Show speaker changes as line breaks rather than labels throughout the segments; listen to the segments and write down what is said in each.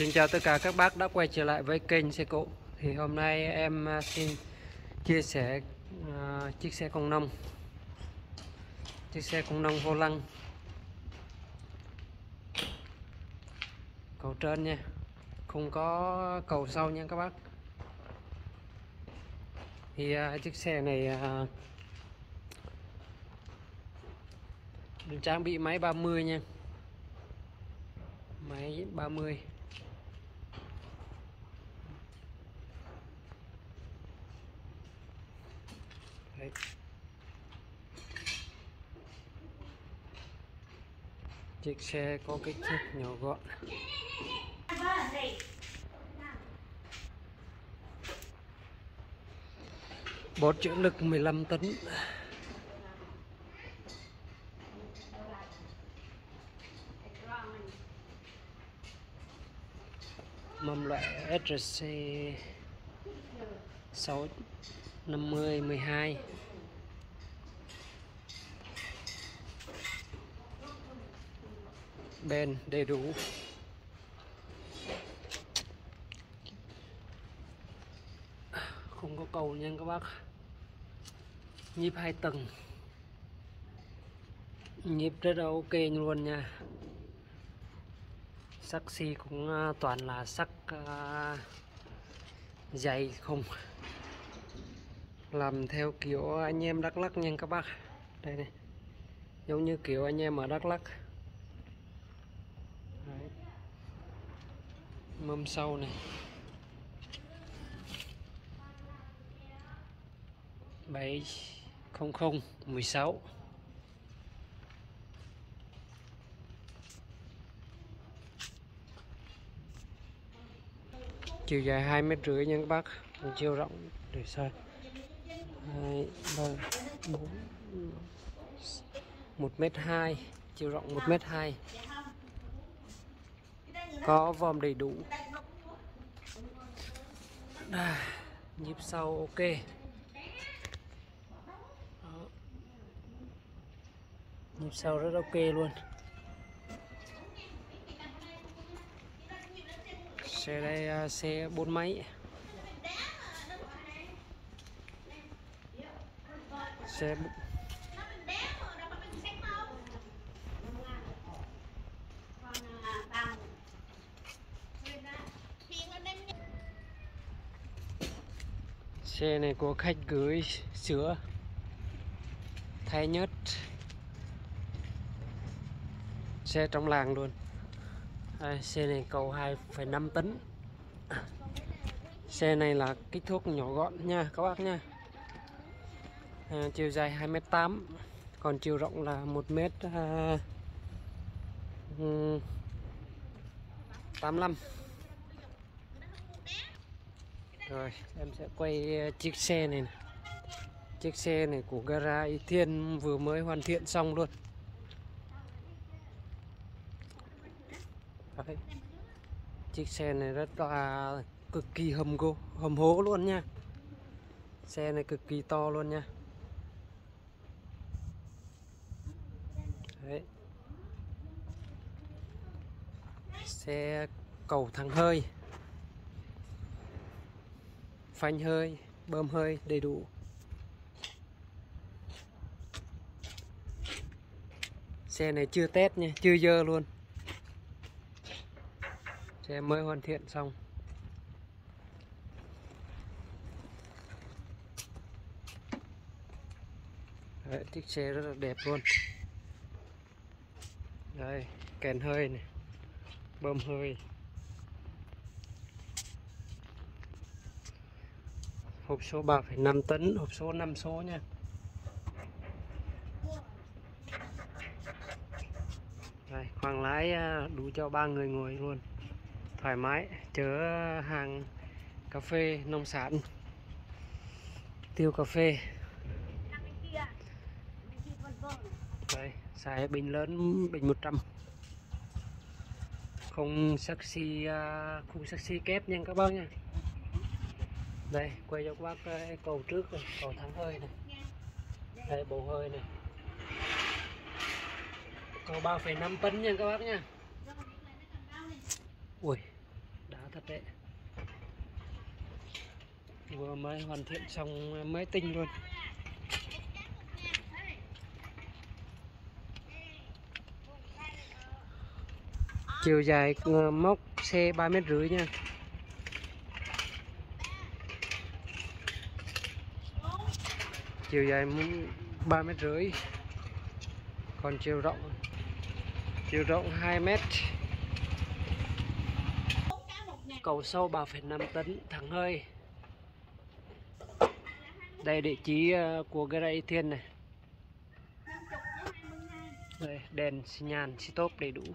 Xin chào tất cả các bác đã quay trở lại với kênh xe cộ. Thì hôm nay em xin chia sẻ chiếc xe công nông, vô lăng cầu trên nha, không có cầu sau nha các bác. Thì chiếc xe này được trang bị máy 30 nha, máy 30. Đấy. Chiếc xe có kích thước nhỏ gọn. Bột chữa lực 15 tấn. Mâm loại SRC 650 12. Ben đầy đủ. Không có cầu nha các bác. Nhíp 2 tầng. Nhíp rất là ok luôn nha. Sắc xi cũng toàn là sắc dày không. Làm theo kiểu anh em Đắk Lắk nha các bác. Đây này. Giống như kiểu anh em ở Đắk Lắk. Đấy. Mâm sau này. 70016. Chiều dài 2,5 m nha các bác. Chiều rộng để sai 2, 3, 4, 1,2 m, chiều rộng 1,2 m. Có vòm đầy đủ. Nhíp sau ok. Đó. Nhíp sau rất ok luôn. Xe đây xe 4 máy. Xe xe này của khách gửi sữa thay nhớt. Xe trong làng luôn. Xe này cầu 2,5 tấn. Xe này là kích thước nhỏ gọn nha các bác nha. Chiều dài 2,8 m, còn chiều rộng là 1,85 m. Rồi em sẽ quay chiếc xe này, chiếc xe này của gara Y Thiên vừa mới hoàn thiện xong luôn. Đấy. Chiếc xe này rất là cực kỳ hầm hố luôn nha. Xe này cực kỳ to luôn nha. Đấy. Xe cầu thắng hơi, phanh hơi, bơm hơi đầy đủ. Xe này chưa test nha, chưa dơ luôn. Xe mới hoàn thiện xong. Đấy, chiếc xe rất là đẹp luôn. Đây, kèn hơi này, bơm hơi. Hộp số 3,5 tấn, hộp số 5 số nha. Đây, khoang lái đủ cho 3 người ngồi luôn. Thoải mái, chở hàng cà phê, nông sản, tiêu cà phê. Đây, xài bình lớn, bình 100. Không saxi, không saxi kép nha các bác nha. Đây, quay cho các bác cái cầu trước này, cầu thắng hơi này. Đây, bầu hơi này. Cầu 3,5 tấn nha các bác nha. Ui, thật đấy, vừa mới hoàn thiện xong mới tinh luôn. Chiều dài móc xe 3,5 m nha. Chiều dài 3,5 m, còn chiều rộng 2 m. Cầu sâu 3,5 tấn thẳng hơi. Đây địa chỉ của Gara Ethien này. Đây, đèn xi nhan stop đầy đủ.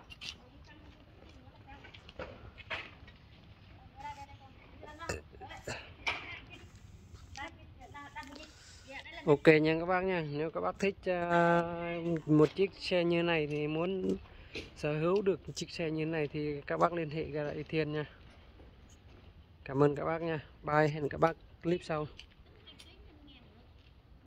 Ok nha các bác nha. Nếu các bác thích một chiếc xe như này thì muốn sở hữu được chiếc xe như này thì các bác liên hệ Gara Ethien nha. Cảm ơn các bác nha. Bye, hẹn các bác clip sau.